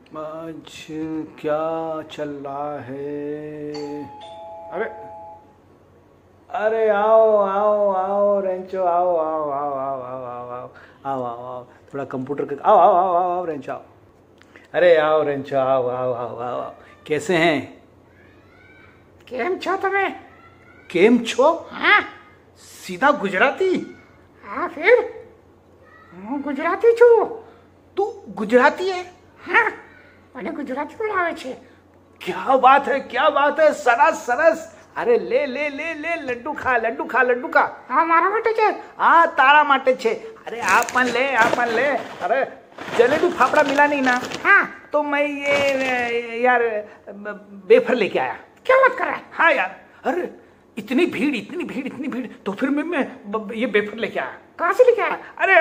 आज क्या चल रहा है? अरे अरे आओ आओ आओ रेंचो, आओ आओ आओ आओ आओ आओ आओ आओ आओ आओ थोड़ा कंप्यूटर का आओ आओ आओ आओ आओ रेंचो आओ। अरे आओ रेंचो, आओ आओ आओ आओ आओ। कैसे हैं? केम छो તમે? केम छो? हाँ सीधा गुजराती? हाँ फिर હું ગુજરાતી છું। तू गुजराती है? हाँ મને ગુજરાતી પણ આવે છે। क्या बात है, क्या बात है, सरस सरस। अरे ले ले ले ले लड्डू खा, लड्डू खा, लड्डू खा। હા મારા માટે છે। हाँ तारा माटे छे। अरे आप पण ले। अरे जलेबी फाफड़ा मिला नहीं ना? हाँ तो मैं ये यार वेफर लेके आया। क्या बात कर रहा है? हाँ यार, अरे इतनी भीड़ तो फिर मैं ये वेफर लेके आया। कहाँ से लेके आया?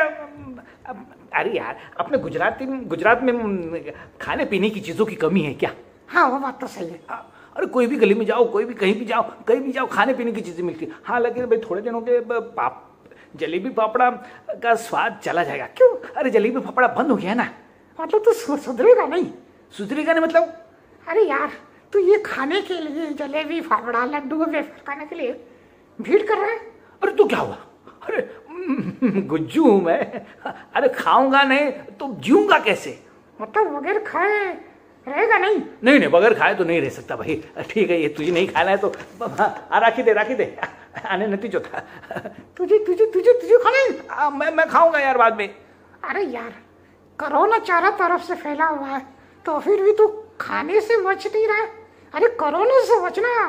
अरे यार अपने गुजरात में खाने पीने की चीजों की कमी है क्या? हाँ वो बात तो सही है। अरे कोई भी गली में जाओ, कोई भी कहीं भी जाओ खाने पीने की चीजें मिलती है। हाँ लेकिन भाई थोड़े दिनों के जलेबी फाफड़ा का स्वाद चला जाएगा। क्यों? अरे जलेबी फाफड़ा बंद हो गया है ना। मतलब तू सुधरेगा नहीं? सुधरेगा नहीं मतलब? अरे यार तू ये खाने के लिए जलेबी फाफड़ा लड्डू वेफर खाने के लिए भीड़ कर रहा है। अरे तो क्या हुआ? अरे गुज्जू हूं मैं। अरे खाऊंगा नहीं तो जीऊंगा कैसे? मतलब बगैर खाए रहेगा नहीं? नहीं बगैर खाए तो नहीं रह सकता भाई। ठीक है, ये तुझे नहीं खाना है तो राखी दे आने नतीजो था। तुझे खाना? मैं खाऊंगा यार बाद में। अरे यार कोरोना चारों तरफ से फैला हुआ है तो फिर भी तू खाने से बच नहीं रहा है। अरे कोरोना से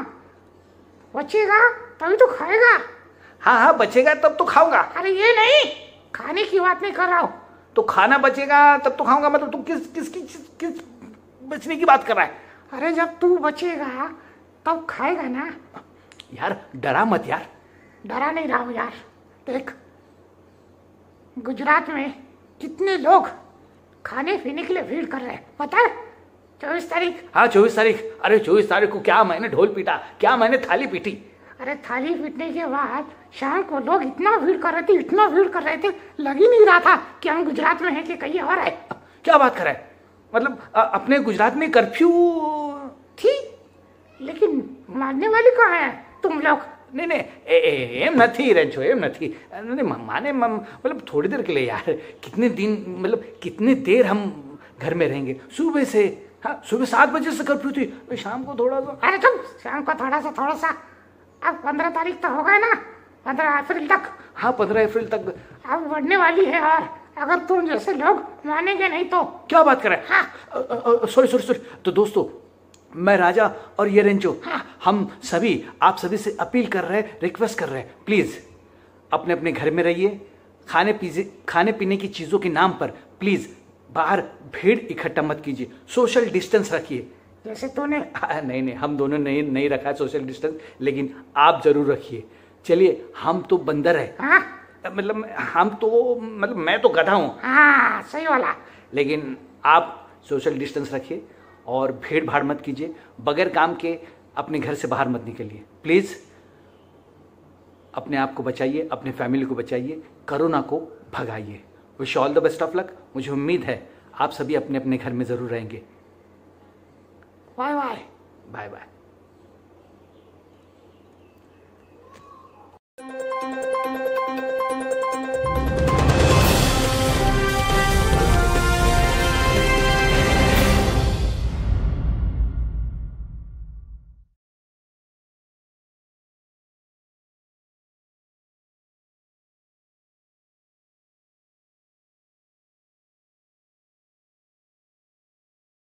बचेगा तभी तो खाएगा। हाँ बचेगा तब तो खाऊंगा। अरे ये नहीं, खाने की बात नहीं कर रहा हूँ। तो खाना बचेगा तब तो खाऊंगा मतलब तू किस बचने की बात कर रहा है? अरे जब तू बचेगा तब खाएगा ना। यार डरा मत यार। डरा नहीं रहा हूँ यार। देख गुजरात में कितने लोग खाने पीने के लिए भीड़ कर रहे हैं पता है? 24 तारीख। हाँ 24 तारीख। अरे 24 तारीख को क्या मैंने ढोल पीटा, क्या मैंने थाली पीटी। अरे थाली पीटने के बाद शाम को लोग इतना भीड़ कर रहे थे लग ही नहीं रहा था कि हम गुजरात में हैं कि कहीं और है। क्या बात कर रहा है? मतलब अपने गुजरात में कर्फ्यू थी लेकिन मानने वाली कहाँ है तुम लोग? नहीं एम नहीं रेंचो, एम नहीं माने मतलब थोड़ी देर के लिए यार। कितने देर हम घर में रहेंगे? सुबह से हाँ सुबह 7 बजे से कर्फ्यू थी, तो शाम को थोड़ा सा। अरे तुम शाम को थोड़ा सा अब 15 तारीख तो हो गए ना, 15 अप्रैल तक। हाँ 15 अप्रैल तक अब बढ़ने वाली है और अगर तुम जैसे लोग मानेंगे नहीं तो। क्या बात कर रहे हैं? हाँ सॉरी। तो दोस्तों मैं राजा और ये रेंचो, हाँ। हम सभी आप सभी से अपील कर रहे हैं, रिक्वेस्ट कर रहे हैं, प्लीज अपने अपने घर में रहिए। खाने पीने की चीजों के नाम पर प्लीज बाहर भीड़ इकट्ठा मत कीजिए, सोशल डिस्टेंस रखिए। जैसे तूने। नहीं हम दोनों ने नहीं रखा है सोशल डिस्टेंस, लेकिन आप जरूर रखिए। चलिए हम तो बंदर है। हाँ मतलब मैं तो गधा हूँ। हाँ सही वाला। लेकिन आप सोशल डिस्टेंस रखिए और भीड़ भाड़ मत कीजिए। बगैर काम के अपने घर से बाहर मत निकलिए प्लीज। अपने आप को बचाइए, अपने फैमिली को बचाइए, कोरोना को भगाइए। Wish all the best of luck. मुझे उम्मीद है आप सभी अपने अपने घर में जरूर रहेंगे। Bye bye. Bye bye.